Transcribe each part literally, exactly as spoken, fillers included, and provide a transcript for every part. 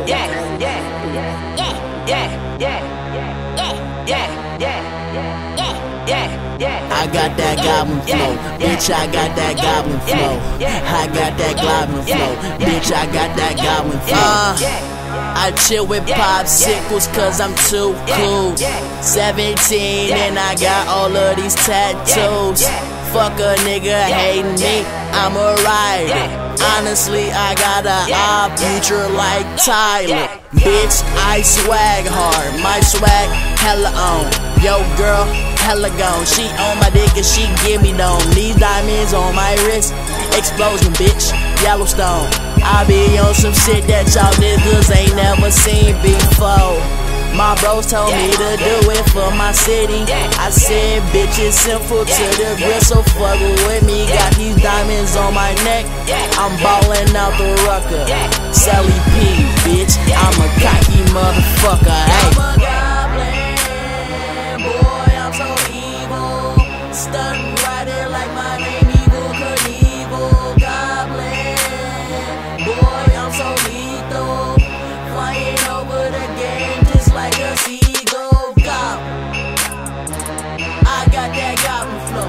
yeah, yeah, yeah, yeah, yeah, yeah, yeah, yeah, yeah, yeah. I got that goblin flow, bitch. I got that goblin flow. I got that goblin flow, bitch. I got that goblin flow. Uh, I chill with popsicles cause I'm too cool. seventeen and I got all of these tattoos. Fuck a nigga hating me, I'm a rider. Honestly, I got a eye future like Tyler. Bitch, I swag hard, my swag hella on. Yo girl, hella gone. She on my dick and she give me dome. These diamonds on my wrist, explosion bitch, Yellowstone. I be on some shit that y'all niggas ain't never seen before. My bros told me to do it for my city. I said, bitch, it's simple to the grill, so fuck with me. Got these diamonds on my neck, I'm ballin' out the rucker. Sally P, bitch, I'm a cocky motherfucker. Hey. I'm a goblin, boy, I'm so evil. Stuntin' riding like my name, Evil Knievel. Goblin, boy, I'm so lethal. Flying over the game like a seagull goblin. I got that goblin flow.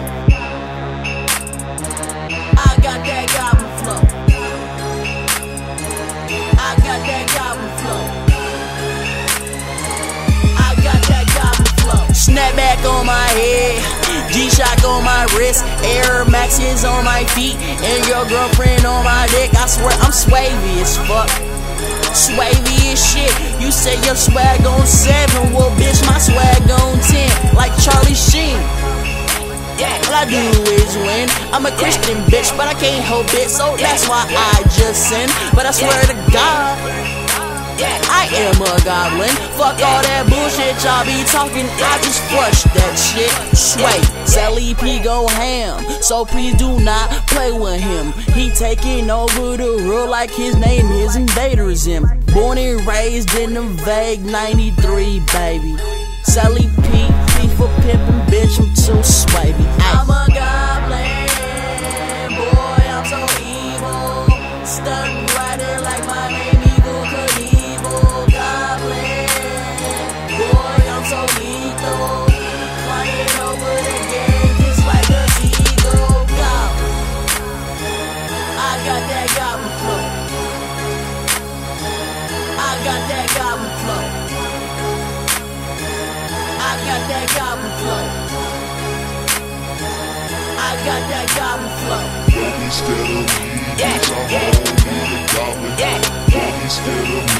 I got that goblin flow. I got that goblin flow. I got that goblin flow. Snapback on my head, G-Shock on my wrist, Air Maxes on my feet, and your girlfriend on my dick. I swear I'm swavy as fuck. Swavy as shit. You say your swag on seven, well bitch, my swag on ten, like Charlie Sheen. All I do is win. I'm a Christian bitch, but I can't help it, so that's why I just sin. But I swear to God, I am a goblin. Fuck all that bullshit y'all be talking, I just flush that shit. Sway, Sally P go ham, so please do not play with him. He taking over the world like his name is Invaderism. Born and raised in the vague ninety-three, baby. Sally P, P for pimpin', bitch, I'm too swavy. I'm a goblin, boy, I'm so evil. Stuntin' riding like my name, Evil Knievel. Goblin, boy, I'm so lethal. Flying over the game just like a seagull goblin. I got that goblin flow. I got that goblin flow. I got that goblin flow. I got that goblin flow. But instead of me, bitch, I'm home in the goblin. But instead of me,